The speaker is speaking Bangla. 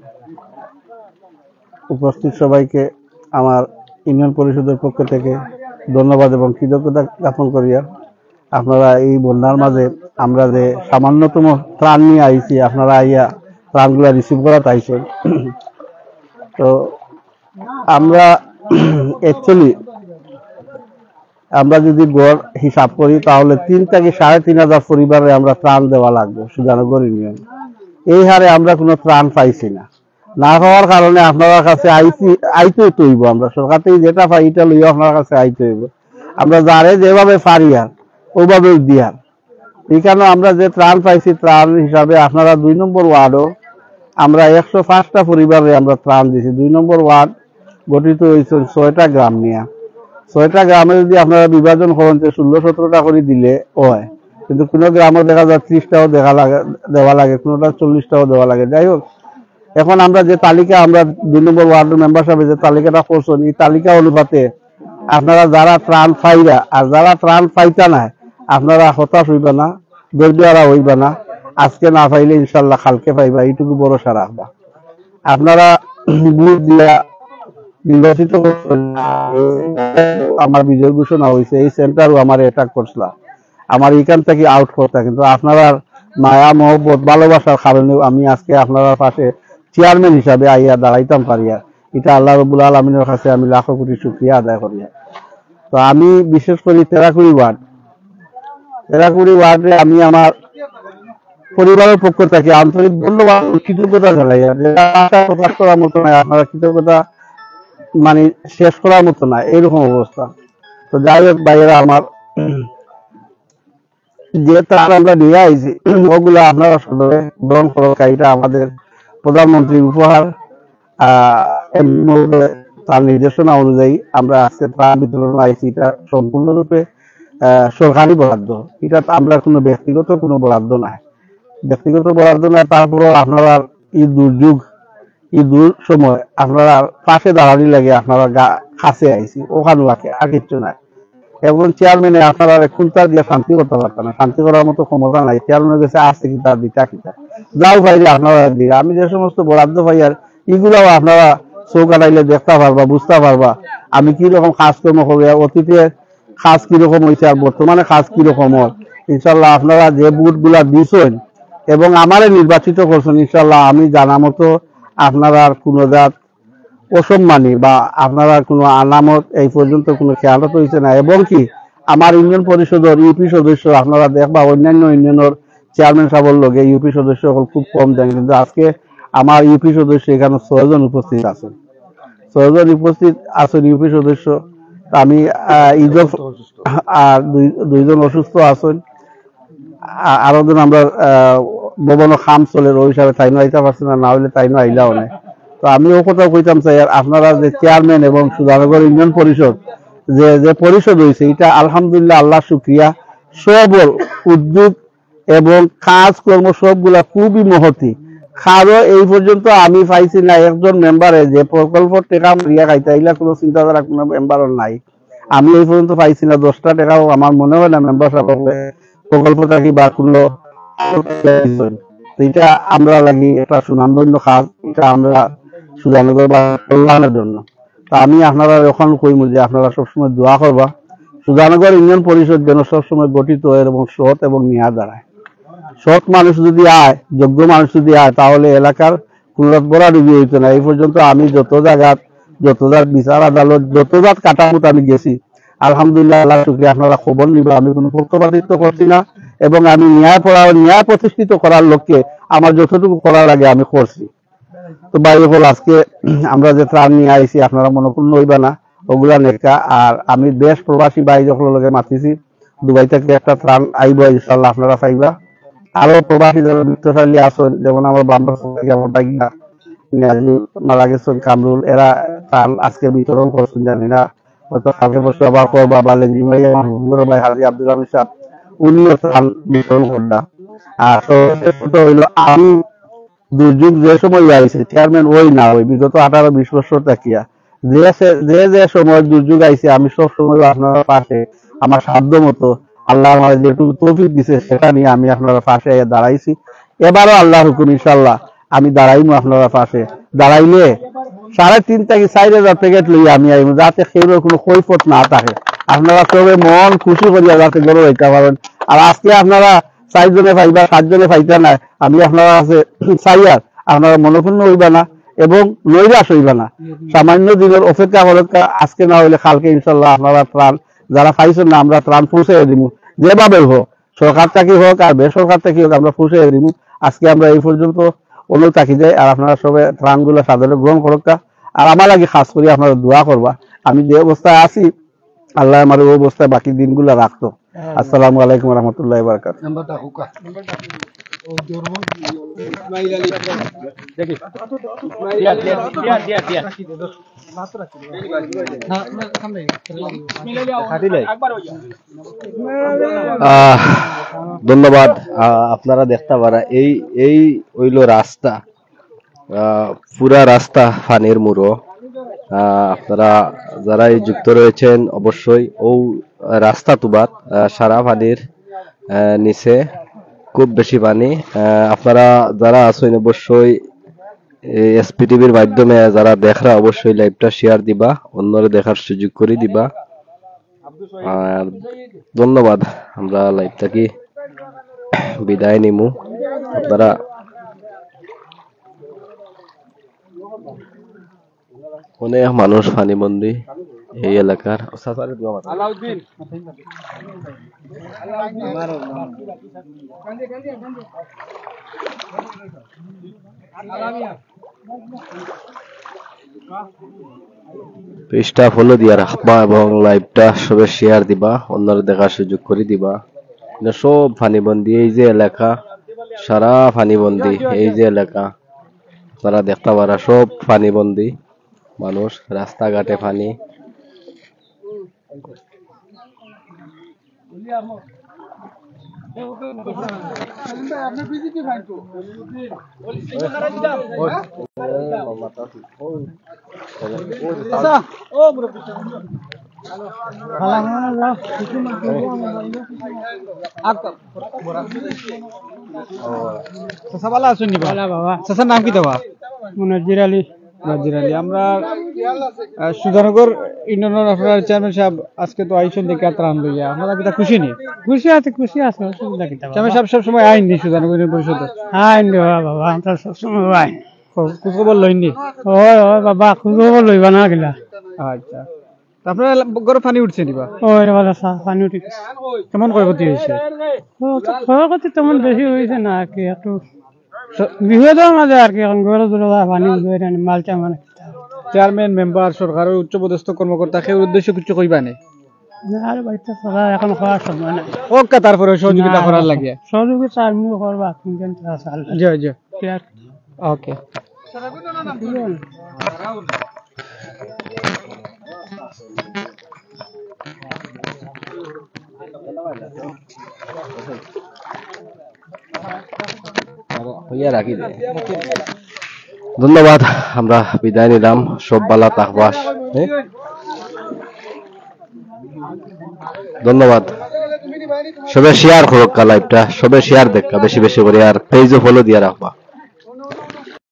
উপস্থিত সবাইকে আমার ইউনিয়ন পরিষদের পক্ষ থেকে ধন্যবাদ এবং কৃতজ্ঞতা জ্ঞাপন করিয়া আপনারা এই বন্যার মাঝে আমরা যে সামান্যতম ত্রাণ নিয়ে আইছি, আপনারা আইয়া ত্রাণগুলা রিসিভ করা চাইছেন। তো আমরা অ্যাকচুয়ালি আমরা যদি গড় হিসাব করি তাহলে 3 থেকে 3,500 পরিবারে আমরা ত্রাণ দেওয়া লাগবে সুজানগর ইউনিয়ন। এই হারে আমরা কোনো ত্রাণ পাইছি না। না পাওয়ার কারণে আপনার কাছে আইতে হইব, আমরা সরকার থেকে যেটা পাই এটা লইয়া আপনার কাছে আইতে হইব। আমরা যারে যেভাবে পারি আর ওইভাবে দিয়ার। এই কারণে আমরা যে ত্রাণ পাইছি ত্রাণ হিসাবে আপনারা 2 নম্বর ওয়ার্ডও আমরা 105টা পরিবারে আমরা ত্রাণ দিছি। 2 নম্বর ওয়ার্ড গঠিত হয়েছে 6টা গ্রাম নিয়ে। 6টা গ্রামে যদি আপনারা বিভাজন করেন 16-17টা করে দিলে হয়, কিন্তু কোনো গ্রামে দেখা যায় 30টাও দেওয়া লাগে, কোনোটা 40টাও দেওয়া লাগে। যাই হোক, এখন আমরা যে তালিকা আমরা 2 নম্বর ওয়ার্ডের মেম্বার সাহেব যে তালিকাটা করছেন, এই তালিকা অনুপাতে আপনারা যারা ত্রাণ পাইরা আর যারা ত্রাণ পাইতা না আপনারা হতাশ হইবা না, ধৈর্য হইবা না। আজকে না পাইলে ইনশাল্লাহ কালকে পাইবা, এইটুকু ভরসা রাখবা। আপনারা বুথ দিয়া নির্বাচিত আমার বিজয় ঘোষণা হয়েছে, এই সেন্টারও আমার অ্যাটাক করছিল, আমার এখান থেকে আউট করতে, কিন্তু আপনারা মায়া মহব্বত ভালোবাসার কারণে আমি আজকে আপনার পাশে চেয়ারম্যান হিসাবে আইয়া দাঁড়াইতাম পারিয়া। এটা আল্লাহ রাব্বুল আলামিনের কাছে আমি লাখো কোটি শুকরিয়া আদায় করি। তো আমি বিশেষ করে তেরাকুড়ি ওয়ার্ডে আমি আমার পরিবারের পক্ষ থেকে আন্তরিক ধন্যবাদ কৃতজ্ঞতা জানাই। প্রকাশ করার মতো নয়, আপনারা কৃতজ্ঞতা মানে শেষ করার মতো না, এরকম অবস্থা। তো যাই হোক ভাইয়েরা, আমার যে তার আমরা নিয়ে আইছি ওগুলো আপনারা সদরে গ্রহণ করো। এটা আমাদের প্রধানমন্ত্রীর উপহার। তার নির্দেশনা অনুযায়ী আমরা আজকে ত্রাণ বিতরণ আইছি। এটা সম্পূর্ণরূপে সরকারি বরাদ্দ, এটা আমরা কোনো ব্যক্তিগত কোনো বরাদ্দ নাই, ব্যক্তিগত বরাদ্দ নাই। তারপরও আপনারা এই দুর্যোগ সময় আপনারা পাশে দাঁড়ানি লাগে, আপনারা কাছে আইছি, ওখানে আর কিচ্ছু নাই। এবং চেয়ারম্যানে আপনারা খুলতার দিয়ে শান্তি করতে পারতেন না, শান্তি করার মতো ক্ষমতা নাই। চেয়ারম্যানের কাছে আসছে কি তার দিতা কিতা যাও পাইলে আপনারা দিকে। আমি যে সমস্ত বরাদ্দ পাই আর এগুলাও আপনারা চোখ আড়াইলে দেখতে পারবা, বুঝতে পারবা আমি কিরকম কাজকর্ম করি, অতীতে কাজ কিরকম হয়েছে আর বর্তমানে কাজ কিরকম হয়। ইনশাল্লাহ আপনারা যে বুথ গুলা দিচ্ছেন এবং আমারে নির্বাচিত করছেন, ইনশাল্লাহ আমি জানা মতো আপনারা কোনো জাত অসম্মানী বা আপনারা কোনো আলামত এই পর্যন্ত কোনো খেয়ালত হয়েছে না। এবং কি আমার ইউনিয়ন পরিষদের ইউপি সদস্য আপনারা দেখবা অন্যান্য ইউনিয়নের চেয়ারম্যান সাহেবের লগে ইউপি সদস্য খুব কম দেন, কিন্তু আজকে আমার ইউপি সদস্য এখানে 6 জন উপস্থিত আছেন। 6 জন উপস্থিত আছেন ইউপি সদস্য। আমি আর 2 জন অসুস্থ আছেন, আরো জন আমরা ভবন খাম চলে ওই হিসাবে তাই আইতে পারছি না, না হইলে তাই আইলাও নাই। তো আমি ও কথা কইতাম চাই আপনারা যে চেয়ারম্যান এবং সুধানগর ইউনিয়ন পরিষদ যে পরিষদ হয়েছে, এটা আলহামদুলিল্লাহ আল্লাহ শুক্রিয়া। সবল উদ্যোগ এবং কাজকর্ম সবগুলা খুবই মহতি। কারো এই পর্যন্ত আমি পাইছি না একজন মেম্বারে যে প্রকল্প টাকা মারিয়া খাইতে, এগুলা কোনো চিন্তাধারা কোনো মেম্বারও নাই। আমি এই পর্যন্ত পাইছি না 10টা টাকাও, আমার মনে হয় না মেম্বার সাহেব প্রকল্প থাকি বা কোনো। এটা আমরা লাগি একটা সুনামধন্য কাজ, এটা আমরা সুজানগর বা কল্যাণের জন্য। তা আমি আপনারা এখন কইম যে আপনারা সবসময় দোয়া করবা সুজানগর ইউনিয়ন পরিষদ যেন সবসময় গঠিত এবং সৎ এবং নিয়া দাঁড়ায়। সৎ মানুষ যদি আয়, যোগ্য মানুষ যদি আয়, তাহলে এলাকার কোন বড় ডুবি হইতো না। এই পর্যন্ত আমি যত জায়গাত বিচার আদালত যত জাত কাটামুট আমি গেছি, আলহামদুলিল্লাহ আল্লাহ শুকরিয়া আপনারা খবর নিবা। আমি কোনো পক্ষপাতিত্ব করছি না এবং আমি ন্যায় প্রতিষ্ঠিত করার লক্ষ্যে আমার যতটুকু করা লাগে আমি করছি। তো বাইরে হল আজকে আমরা যে ত্রাণ নিয়ে আইছি আপনারা মনোপূর্ণ হইবা না, ওগুলা নেকা। আর আমি দেশ প্রবাসী ভাই যখন লগে মাতিছি, দুবাই থেকে একটা ত্রাণ আইব ইনশাল্লাহ আপনারা পাইবা। আরো প্রবাসী যারা বৃত্তশালী আসেন, যেমন আমার বাম্বার আমার বাইকটা মারা গেছেন কামরুল, এরা ত্রাণ আজকে বিতরণ করছেন। জানি না হয়তো কালকে বসে আবার করবা বা লেঞ্জি ভাই আমার ভাই হাজি আব্দুল হামিদ সাহেব উনিও ত্রাণ বিতরণ করবা। আর হইলো আমি দুর্যোগ যে সময় আইছে চেয়ারম্যান ওই না ওই বিগত 18-20 বছর থাকিয়া যে সময় দুর্যোগ আইছে, আমি সব সময় আপনার পাশে আমার সাধ্য মতো আল্লাহ আমার যেটুকু তৌফিক দিছে সেটা নিয়ে আমি আপনার পাশে দাঁড়াইছি। এবারও আল্লাহর হুকুম ইনশাল্লাহ আমি দাঁড়াইমু আপনারা পাশে, দাঁড়াইলে 3.5 থেকে 4,000 প্যাকেট লইয়া আমি আইমু, যাতে কেউর কোনো কৈফত না থাকে। আপনারা সবে মন খুশি করিয়া যাতে গরু হইতে পারেন। আর আজকে আপনারা 4 জনে পাইবা, 7 জনে পাইতা না, আমি আপনারা আছে চাইয়ার আপনারা মনোপূর্ণ হইবা না এবং নৈরাশ হইবা না। সামান্য দিনের অপেক্ষা করত, আজকে না হইলে কালকে ইনশাল্লাহ আপনারা ত্রাণ যারা পাইছেন না আমরা ত্রাণ পৌঁছে দিব, যেভাবে হোক, সরকার থেকে হোক আর বেসরকার থেকে হোক আমরা পৌঁছে দিব। আজকে আমরা এই পর্যন্ত অনুরোধ থাকি যায়। আর আপনারা সবাই ত্রাণগুলো সাদরে গ্রহণ করুক। আর আমার লাগে খাস করে আপনারা দোয়া করবা, আমি যে অবস্থায় আছি আল্লাহ আমার ওই অবস্থায় বাকি দিনগুলো রাখতো। আসসালামু আলাইকুম রহমতুল্লাহ বারকাত। ধন্যবাদ। আপনারা দেখতে পারা এই হইল রাস্তা, পুরা রাস্তা পানির মুড়ো। আপনারা যারা যুক্ত রয়েছেন অবশ্যই ও রাস্তা তুবাত সারা পানির নিচে খুব বেশি পানি। আপনারা যারা আছেন অবশ্যই এসপিটিভির মাধ্যমে যারা দেখরা অবশ্যই লাইভটা শেয়ার দিবা, অন্যরা দেখার সুযোগ করে দিবা। আর ধন্যবাদ। আমরা লাইভটা কি বিদায় নিমু। আপনারা অনেক মানুষ পানিবন্দী এই এলাকার। পেজটা ফলো দিয়া রাখবা এবং লাইভটা সবে শেয়ার দিবা, অন্যরা দেখার সুযোগ করে দিবা। সব পানিবন্দী এই যে এলাকা, সারা পানিবন্দী এই যে এলাকা তারা দেখতে পারা, সব পানিবন্দী মানুষ, রাস্তাঘাটে পানি। নাম কি দেওয়া? নাজির আলী। আমরা সুধানগর ইউনিয়নের আপনার চেয়ারম্যান সাহেব আজকে তো আইসন দেখে ত্রাণ লইয়া আপনারা কিটা খুশি নি? খুশি আছে চেয়ারম্যান সাহেব সবসময় আইন নি সুধানগর ইউনিয়ন পরিষদে? আইন বাবা, আমরা সবসময় আইন খোঁজ খবর লইনি। ওই বাবা, খোঁজ খবর লইবা না গেলা। আচ্ছা, আপনার ঘরে পানি উঠছে নিবা? ওই পানি উঠে কেমন ক্ষয়ক্ষতি হয়েছে? ক্ষয়ক্ষতি তেমন বেশি হয়েছে না আর কি, একটু বিপদের মাঝে আর কি। এখন ঘরে পানি মালটা মানে চেয়ারম্যান মেম্বার সরকারের উচ্চপদস্থ কর্মকর্তা কেউ উদ্দেশ্য কিছু কইবা নেই? এখন খাওয়ার সময় নাই। ওকে, তারপরে সহযোগিতা করার লাগে সহযোগিতা আমি করবা। জয় জয়। ওকে। ধন্যবাদ। আমরা বিদায় নিলাম। সব বালা তাকবাস। ধন্যবাদ। সবে শেয়ার করো লাইভটা, সবে শেয়ার দেখা বেশি বেশি করে, আর পেজও ফলো দিয়ে রাখবা।